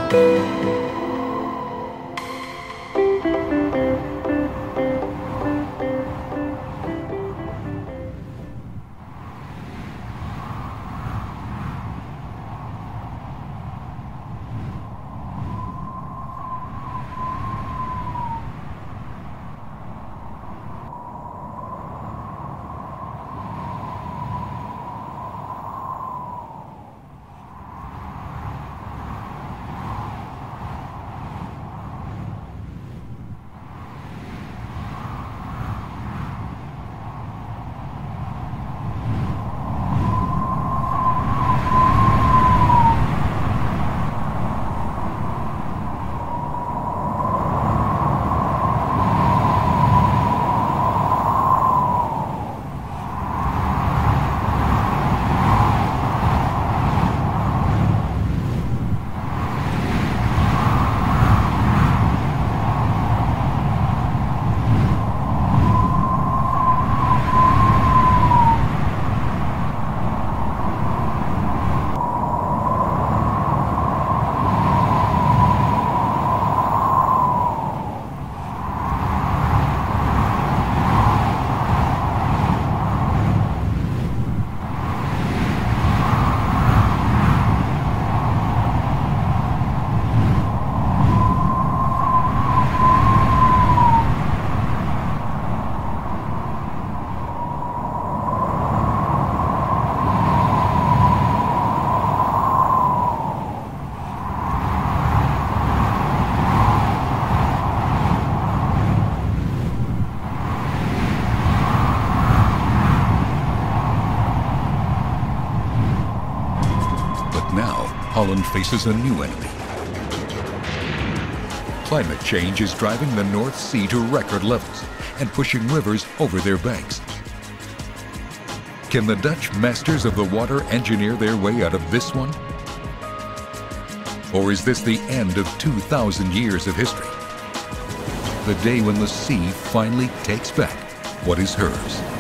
Holland faces a new enemy. Climate change is driving the North Sea to record levels and pushing rivers over their banks. Can the Dutch masters of the water engineer their way out of this one? Or is this the end of 2,000 years of history? The day when the sea finally takes back what is hers.